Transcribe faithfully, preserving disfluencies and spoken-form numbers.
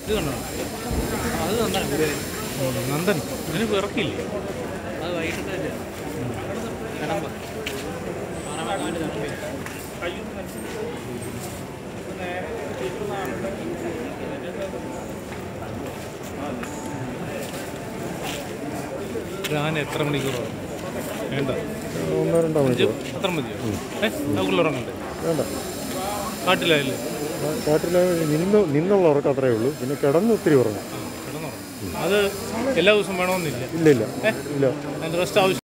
ഇത് കണ്ടോ? അത് നന്ദൻ. നന്ദൻ ഇതിന് ഇറക്കില്ലേ? അത് വൈകിട്ട് ഞാൻ എത്ര മണിക്കൂറോ വേണ്ട? ഒന്നോ രണ്ടോ മണിക്കൂർ. അത്ര മതിയോ? ഏഹ് നമുക്കുള്ള ഉറങ്ങണ്ടേ? വേണ്ട. കാട്ടിലായല്ലേ? കാട്ടിൽ നിന്ന് നിന്നുള്ള ഉറക്കം അത്രയേ ഉള്ളൂ. പിന്നെ കിടന്ന് ഒത്തിരി ഉറങ്ങും. കിടന്നുറങ്ങും. അത് എല്ലാ ദിവസവും വേണമെന്നില്ല. ഇല്ല ഇല്ല ഇല്ല. അതിൻ്റെ റെസ്റ്റ് ആവശ്യം